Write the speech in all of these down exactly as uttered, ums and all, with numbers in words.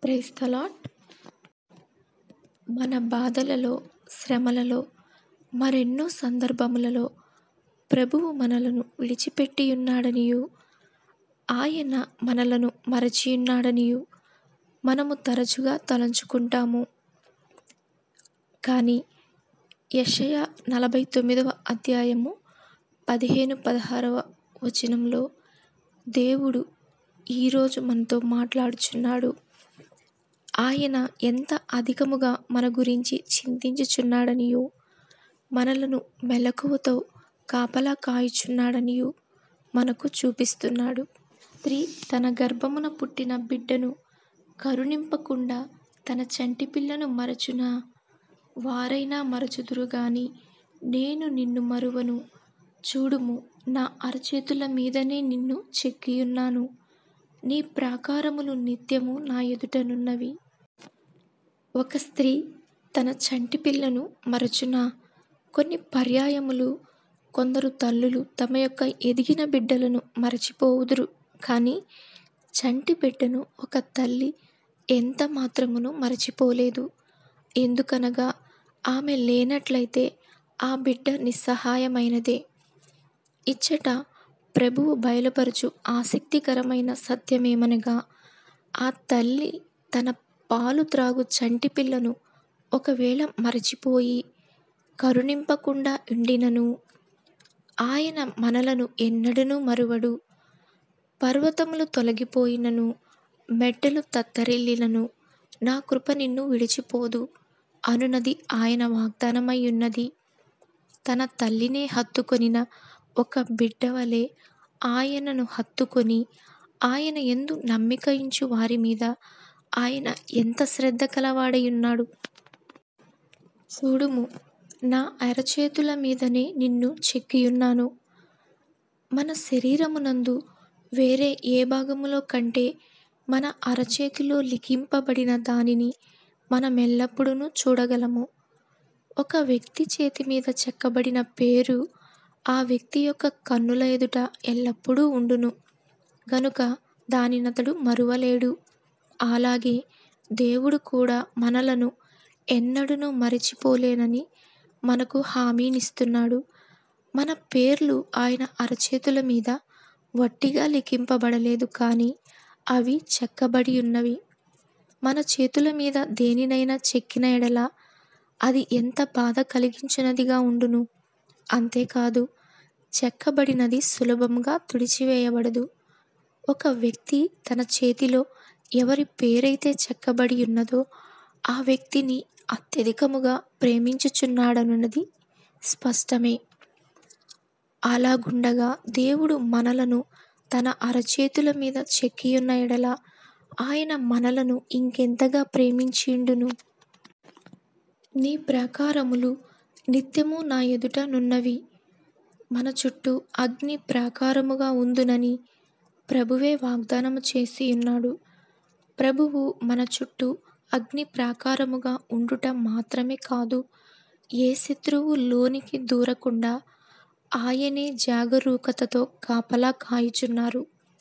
Praise the lord. మన బాధలలో, శ్రమలలో, మరెన్నో సందర్భములలో ప్రభువు మనలను విడిచిపెట్టి ఉన్నాడనియు, ఆయన మనలను మరచియున్నాడనియు మనము తరచుగా తలంచుకుంటాము. కానీ యెషయా నలభై తొమ్మిదవ అధ్యాయము పదిహేను పదహారవ వచనంలో దేవుడు ఈరోజు మనతో మాట్లాడుచున్నాడు. ఆయన ఎంత అధికముగా మన గురించి చింతించుచున్నాడనియు, మనలను మెలకువతో కాపలా కాయుచున్నాడనియు మనకు చూపిస్తున్నాడు. స్త్రీ తన గర్భమున పుట్టిన బిడ్డను కరుణింపకుండా తన చంటి పిల్లను మరచునా? వారైనా మరచుదురు గాని నేను నిన్ను మరువను. చూడుము, నా అరచేతుల మీదనే నిన్ను చెక్కియున్నాను. నీ ప్రాకారములు నిత్యము నా ఎదుటనున్నవి. ఒక స్త్రీ తన చంటి పిల్లను మరచునా? కొన్ని పర్యాయములు కొందరు తల్లులు తమ యొక్క ఎదిగిన బిడ్డలను మరచిపోవుదురు. కానీ చంటి బిడ్డను ఒక తల్లి ఎంత మాత్రమును మరచిపోలేదు. ఎందుకనగా ఆమె లేనట్లయితే ఆ బిడ్డ నిస్సహాయమైనదే. ఇచ్చట ప్రభువు బయలుపరచు ఆసక్తికరమైన సత్యమేమనగా, ఆ తల్లి తన పాలు త్రాగు చంటి పిల్లను ఒకవేళ మరచిపోయి కరుణింపకుండా ఉండినను, ఆయన మనలను ఎన్నడూనూ మరువడు. పర్వతములు తొలగిపోయినను, మెట్టలు తత్తరిల్లినను, నా కృప నిన్ను విడిచిపోదు అనునది ఆయన వాగ్దానమై ఉన్నది. తన తల్లినే హత్తుకొనిన ఒక బిడ్డ వలె ఆయనను హత్తుకొని, ఆయన యందు నమ్మికయుంచు వారి మీద ఆయన ఎంత శ్రద్ధ కలవాడై ఉన్నాడు. చూడుము, నా అరచేతుల మీదనే నిన్ను చెక్కియున్నాను. మన శరీరమునందు వేరే ఏ భాగములో కంటే మన అరచేతిలో లిఖింపబడిన దానిని మనమెల్లప్పుడూ చూడగలము. ఒక వ్యక్తి చేతి మీద చెక్కబడిన పేరు ఆ వ్యక్తి యొక్క కన్నుల ఎదుట ఎల్లప్పుడూ ఉండును గనుక దానినతడు మరువలేడు. అలాగే దేవుడు కూడా మనలను ఎన్నడూనూ మరచిపోలేనని మనకు హామీనిస్తున్నాడు. మన పేర్లు ఆయన అరచేతుల మీద వట్టిగా లిఖింపబడలేదు, కానీ అవి చెక్కబడి ఉన్నవి. మన చేతుల మీద దేనినైనా చెక్కిన ఎడల అది ఎంత బాధ కలిగించినదిగా ఉండును. అంతేకాదు, చెక్కబడినది సులభంగా తుడిచివేయబడదు. ఒక వ్యక్తి తన చేతిలో ఎవరి పేరైతే చెక్కబడి ఉన్నదో ఆ వ్యక్తిని అత్యధికముగా ప్రేమించుచున్నాడనున్నది స్పష్టమే. అలాగుండగా దేవుడు మనలను తన అరచేతుల మీద చెక్కియున్న ఎడల ఆయన మనలను ఇంకెంతగా ప్రేమించిండును. నీ ప్రాకారములు నిత్యము నా ఎదుట నున్నవి. మన చుట్టూ అగ్ని ప్రాకారముగా ఉందునని ప్రభువే వాగ్దానము చేసి ఉన్నాడు. ప్రభువు మన చుట్టూ అగ్ని ప్రాకారముగా ఉండుట మాత్రమే కాదు, ఏ శత్రువు లోనికి దూరకుండా ఆయనే జాగరూకతతో కాపలా కాయుచున్నారు.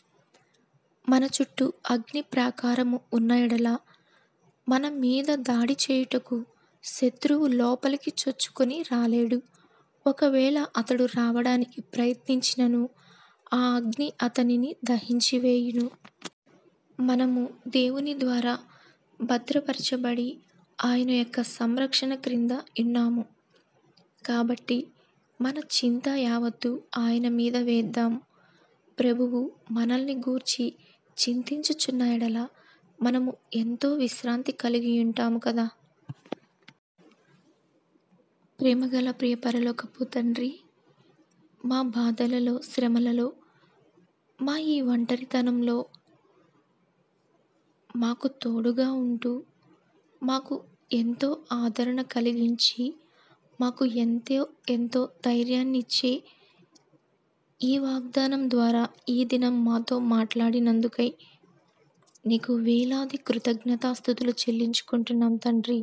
మన చుట్టూ అగ్ని ప్రాకారము ఉన్న ఎడల మన మీద దాడి చేయుటకు శత్రువు లోపలికి చొచ్చుకొని రాలేడు. ఒకవేళ అతడు రావడానికి ప్రయత్నించినను ఆ అగ్ని అతనిని దహించివేయును. మనము దేవుని ద్వారా భద్రపరచబడి ఆయన యొక్క సంరక్షణ క్రింద ఉన్నాము. కాబట్టి మన చింత యావత్తు ఆయన మీద వేద్దాం. ప్రభువు మనల్ని గూర్చి చింతించుచున్న ఎడల మనము ఎంతో విశ్రాంతి కలిగి ఉంటాము కదా. ప్రేమగల ప్రియ పరలోకపు తండ్రి, మా బాధలలో, శ్రమలలో, మా ఈ ఒంటరితనంలో మాకు తోడుగా ఉంటూ మాకు ఎంతో ఆదరణ కలిగించి మాకు ఎంతో ఎంతో ధైర్యాన్ని ఇచ్చి ఈ వాగ్దానం ద్వారా ఈ దినం మాతో మాట్లాడినందుకై నీకు వేలాది కృతజ్ఞతాస్తుతులు చెల్లించుకుంటున్నాం తండ్రి.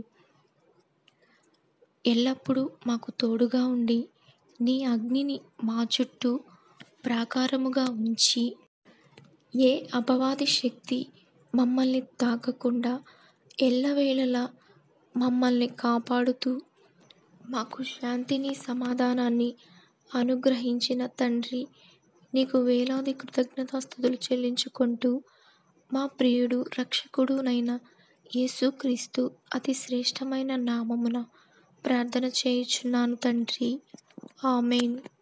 ఎల్లప్పుడూ మాకు తోడుగా ఉండి నీ అగ్నిని మా చుట్టూ ప్రాకారముగా ఉంచి ఏ అపవాది శక్తి మమ్మల్ని తాకకుండా ఎల్లవేళలా మమ్మల్ని కాపాడుతూ మాకు శాంతిని, సమాధానాన్ని అనుగ్రహించిన తండ్రి, నీకు వేలాది కృతజ్ఞతాస్తుతులు చెల్లించుకుంటూ మా ప్రియుడు రక్షకుడునైన యేసుక్రీస్తు అతి శ్రేష్టమైన నామమున ప్రార్థన చేయుచున్నాను తండ్రి. ఆమేన్.